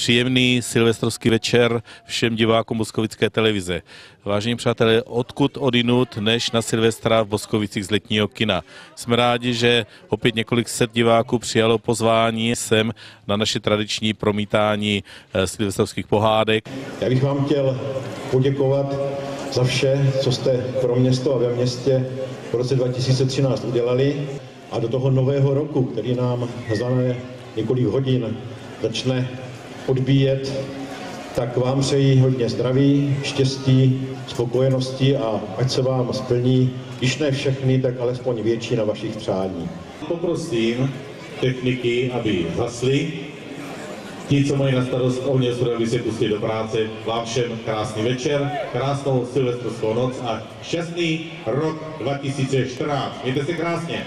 Příjemný silvestrovský večer všem divákům Boskovické televize. Vážení přátelé, odkud odinut než na Silvestra v Boskovicích z letního kina. Jsme rádi, že opět několik set diváků přijalo pozvání sem na naše tradiční promítání silvestrovských pohádek. Já bych vám chtěl poděkovat za vše, co jste pro město a ve městě v roce 2013 udělali, a do toho nového roku, který nám za několik hodin začne odbíjet, tak vám přeji hodně zdraví, štěstí, spokojenosti a ať se vám splní, když ne všechny, tak alespoň většina vašich přání. Poprosím techniky, aby zhasli. Ti, co mají na starost ohňostroje, aby se pustili do práce. Vám všem krásný večer, krásnou silvestrovskou noc a šťastný rok 2014. Mějte se krásně.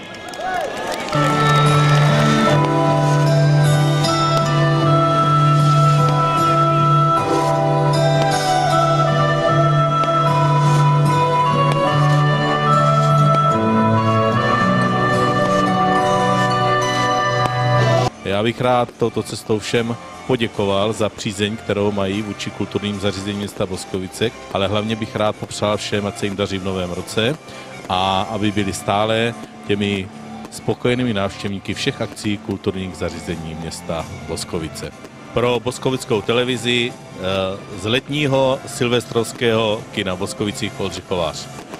Já bych rád touto cestou všem poděkoval za přízeň, kterou mají vůči kulturním zařízením města Boskovice, ale hlavně bych rád popřál všem, ať se jim daří v novém roce a aby byli stále těmi spokojenými návštěvníky všech akcí kulturních zařízení města Boskovice. Pro Boskovickou televizi z letního silvestrovského kina v Boskovicích Oldřich Kovář.